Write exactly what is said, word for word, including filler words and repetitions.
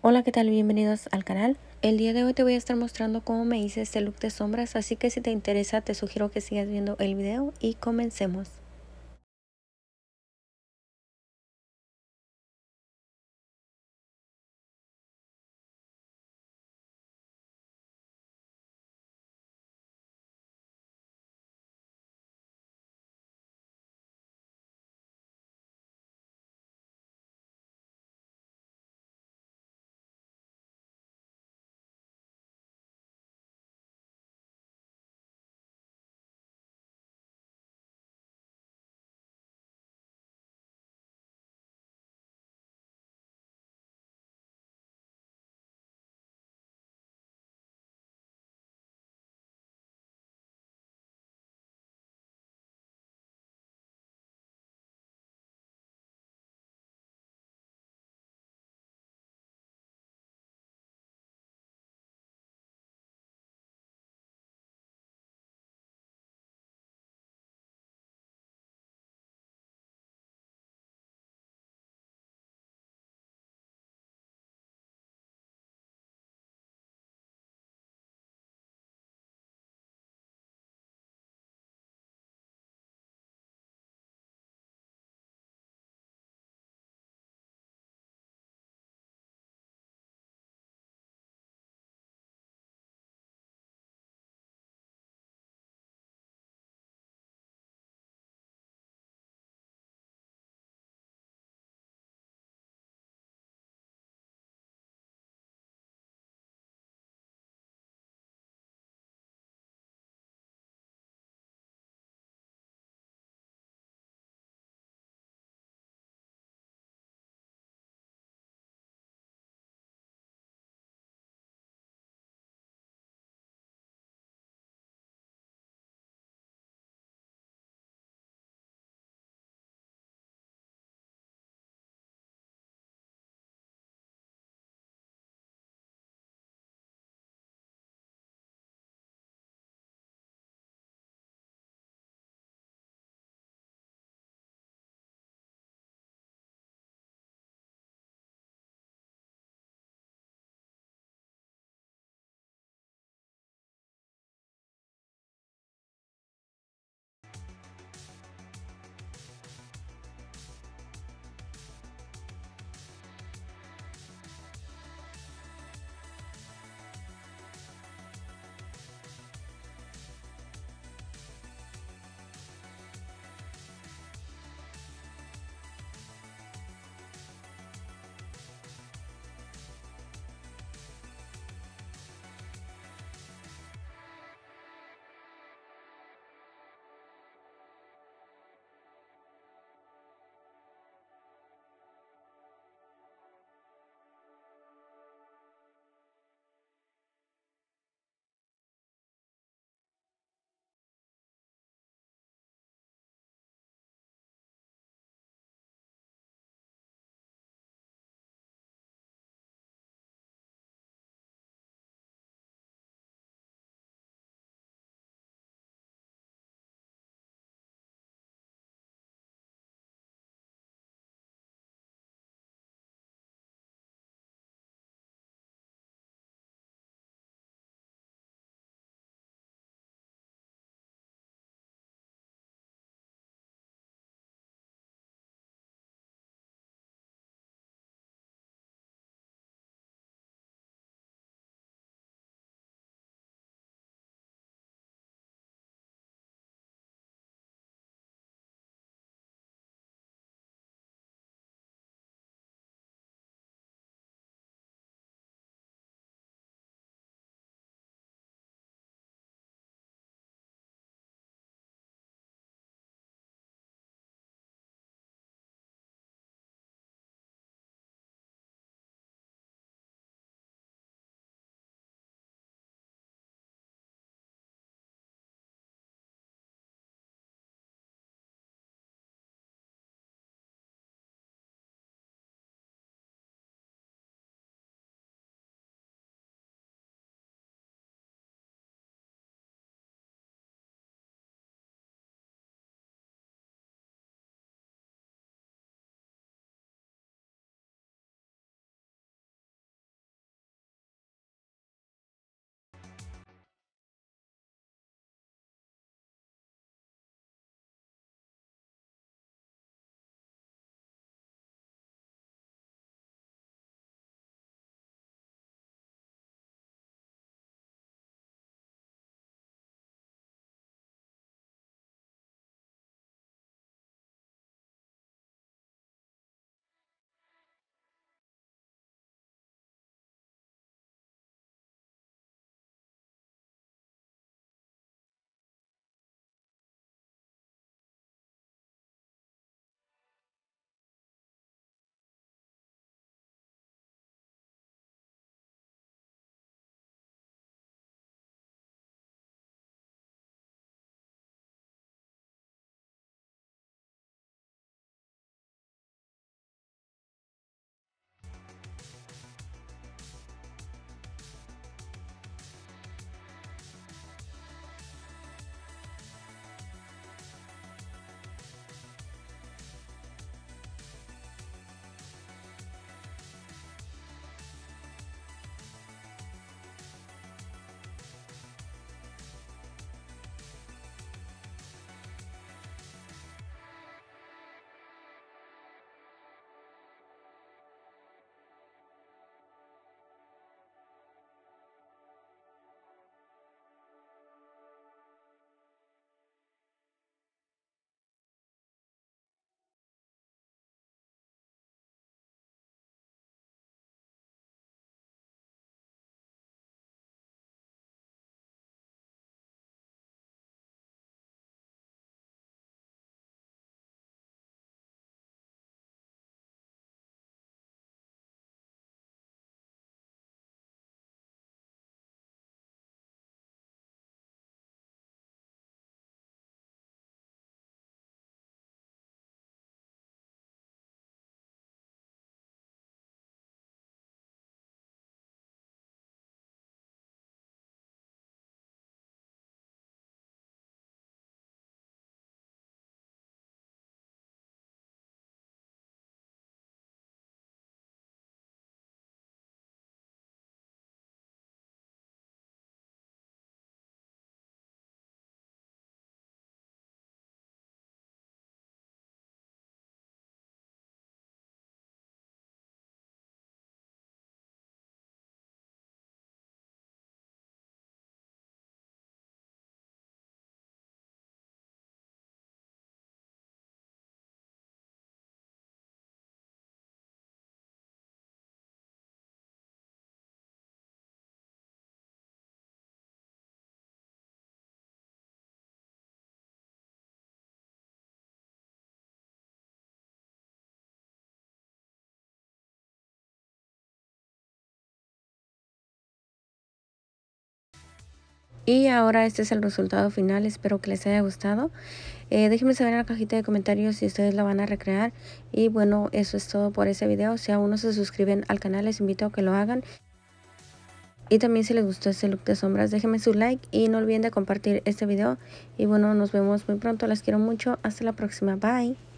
Hola, ¿qué tal? Bienvenidos al canal. El día de hoy te voy a estar mostrando cómo me hice este look de sombras, así que si te interesa te sugiero que sigas viendo el video y comencemos. Y ahora este es el resultado final, espero que les haya gustado. Eh, déjenme saber en la cajita de comentarios si ustedes la van a recrear. Y bueno, eso es todo por ese video. Si aún no se suscriben al canal, les invito a que lo hagan. Y también si les gustó este look de sombras, déjenme su like y no olviden de compartir este video. Y bueno, nos vemos muy pronto, las quiero mucho, hasta la próxima, bye.